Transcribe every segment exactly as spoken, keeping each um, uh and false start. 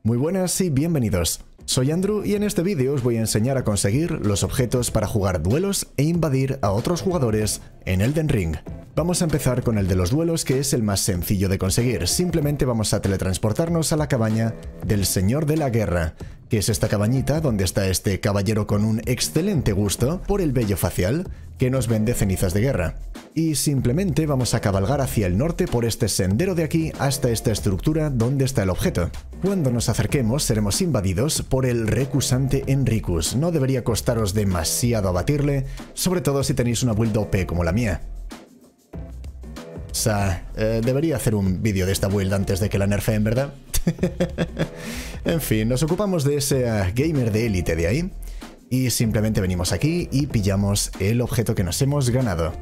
Muy buenas y bienvenidos. Soy Andrew y en este vídeo os voy a enseñar a conseguir los objetos para jugar duelos e invadir a otros jugadores en Elden Ring. Vamos a empezar con el de los duelos, que es el más sencillo de conseguir. Simplemente vamos a teletransportarnos a la cabaña del Señor de la Guerra, que es esta cabañita donde está este caballero con un excelente gusto por el vello facial que nos vende cenizas de guerra. Y simplemente vamos a cabalgar hacia el norte por este sendero de aquí hasta esta estructura donde está el objeto. Cuando nos acerquemos seremos invadidos por el recusante Enricus. No debería costaros demasiado abatirle, sobre todo si tenéis una build O P como la mía. O sea, eh, debería hacer un vídeo de esta build antes de que la nerfeen, ¿verdad? En fin, nos ocupamos de ese uh, gamer de élite de ahí y simplemente venimos aquí y pillamos el objeto que nos hemos ganado.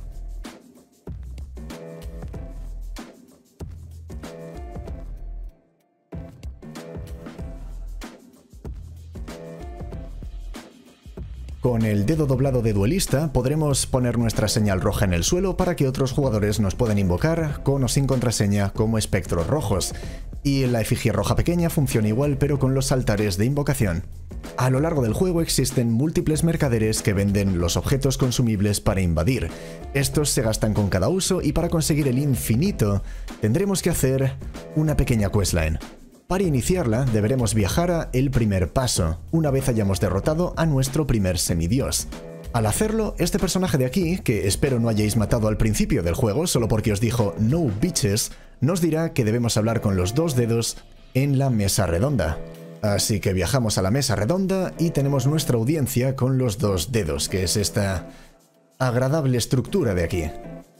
Con el dedo doblado de duelista podremos poner nuestra señal roja en el suelo para que otros jugadores nos puedan invocar con o sin contraseña como espectros rojos. Y la efigie roja pequeña funciona igual, pero con los altares de invocación. A lo largo del juego existen múltiples mercaderes que venden los objetos consumibles para invadir. Estos se gastan con cada uso y para conseguir el infinito tendremos que hacer una pequeña questline. Para iniciarla deberemos viajar a El Primer Paso, una vez hayamos derrotado a nuestro primer semidios. Al hacerlo, este personaje de aquí, que espero no hayáis matado al principio del juego solo porque os dijo "No bitches", nos dirá que debemos hablar con los dos dedos en la mesa redonda. Así que viajamos a la mesa redonda y tenemos nuestra audiencia con los dos dedos, que es esta agradable estructura de aquí.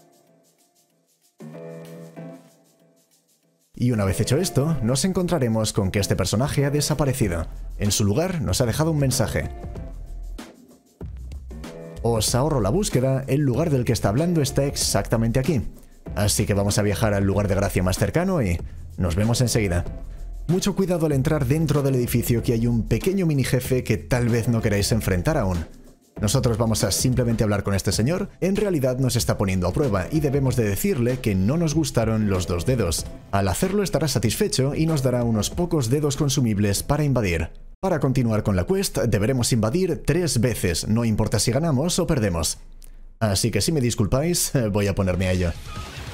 Y una vez hecho esto, nos encontraremos con que este personaje ha desaparecido. En su lugar nos ha dejado un mensaje. Os ahorro la búsqueda, el lugar del que está hablando está exactamente aquí. Así que vamos a viajar al lugar de gracia más cercano y nos vemos enseguida. Mucho cuidado al entrar dentro del edificio, que hay un pequeño mini jefe que tal vez no queráis enfrentar aún. Nosotros vamos a simplemente hablar con este señor. En realidad nos está poniendo a prueba y debemos de decirle que no nos gustaron los dos dedos. Al hacerlo estará satisfecho y nos dará unos pocos dedos consumibles para invadir. Para continuar con la quest deberemos invadir tres veces, no importa si ganamos o perdemos. Así que si me disculpáis, voy a ponerme a ello.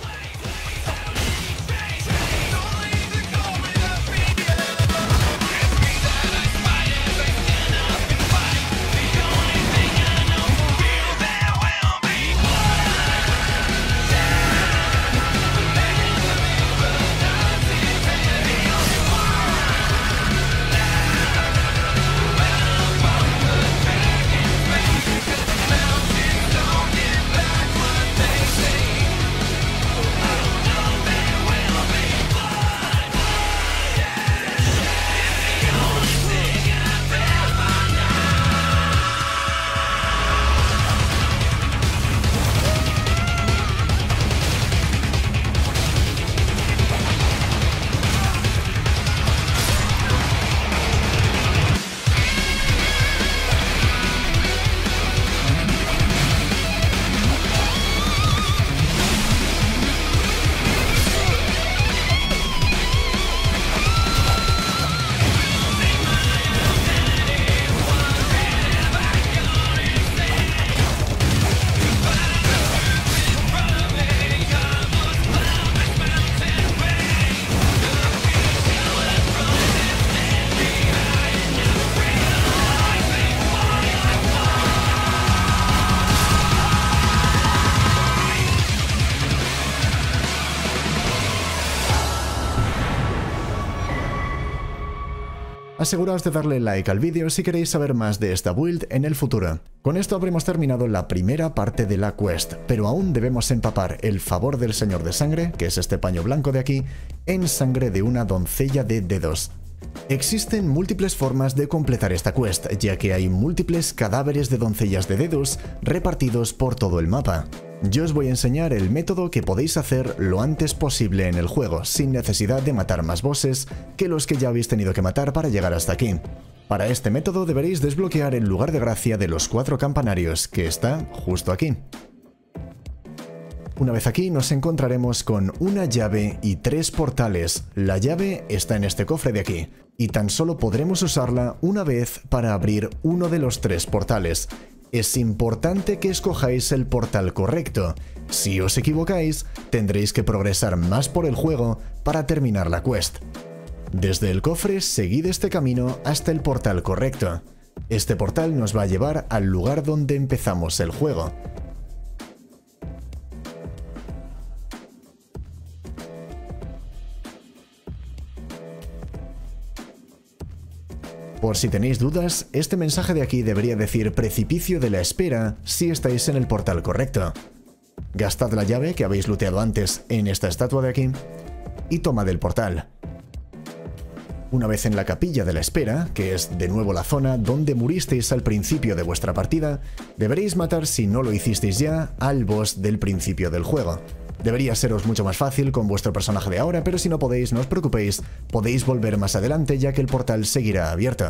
Aseguraos de darle like al vídeo si queréis saber más de esta build en el futuro. Con esto habremos terminado la primera parte de la quest, pero aún debemos empapar el favor del Señor de Sangre, que es este paño blanco de aquí, en sangre de una doncella de dedos. Existen múltiples formas de completar esta quest, ya que hay múltiples cadáveres de doncellas de dedos repartidos por todo el mapa. Yo os voy a enseñar el método que podéis hacer lo antes posible en el juego, sin necesidad de matar más bosses que los que ya habéis tenido que matar para llegar hasta aquí. Para este método deberéis desbloquear el lugar de gracia de los cuatro campanarios, que está justo aquí. Una vez aquí nos encontraremos con una llave y tres portales. La llave está en este cofre de aquí, y tan solo podremos usarla una vez para abrir uno de los tres portales. Es importante que escojáis el portal correcto. Si os equivocáis, tendréis que progresar más por el juego para terminar la quest. Desde el cofre, seguid este camino hasta el portal correcto. Este portal nos va a llevar al lugar donde empezamos el juego. Por si tenéis dudas, este mensaje de aquí debería decir precipicio de la espera si estáis en el portal correcto. Gastad la llave que habéis looteado antes en esta estatua de aquí y tomad el portal. Una vez en la capilla de la espera, que es de nuevo la zona donde muristeis al principio de vuestra partida, deberéis matar, si no lo hicisteis ya, al boss del principio del juego. Debería seros mucho más fácil con vuestro personaje de ahora, pero si no podéis, no os preocupéis, podéis volver más adelante ya que el portal seguirá abierto.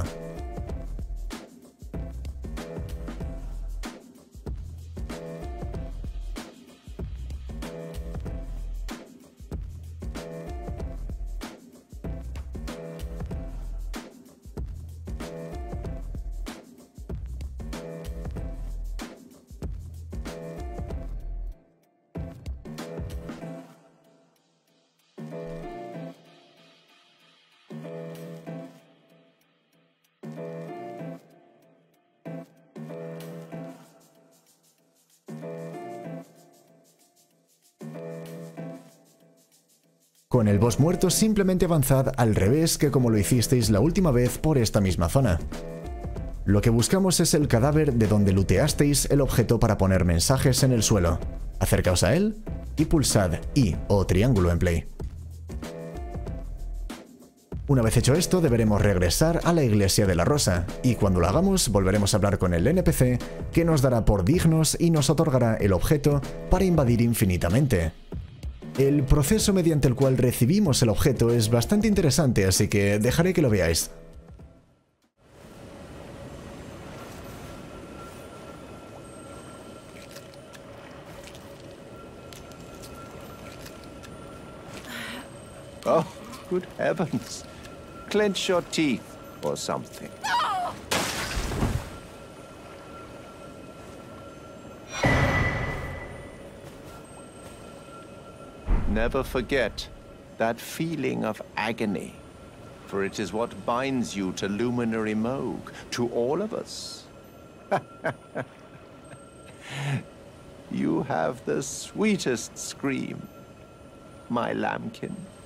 Con el boss muerto simplemente avanzad al revés que como lo hicisteis la última vez por esta misma zona. Lo que buscamos es el cadáver de donde looteasteis el objeto para poner mensajes en el suelo. Acercaos a él y pulsad I o triángulo en play. Una vez hecho esto, deberemos regresar a la Iglesia de la Rosa, y cuando lo hagamos volveremos a hablar con el N P C, que nos dará por dignos y nos otorgará el objeto para invadir infinitamente. El proceso mediante el cual recibimos el objeto es bastante interesante, así que dejaré que lo veáis. Oh, good heavens. Clench your teeth or something. Never forget that feeling of agony, for it is what binds you to Luminary Moog, to all of us. You have the sweetest scream, my lambkin.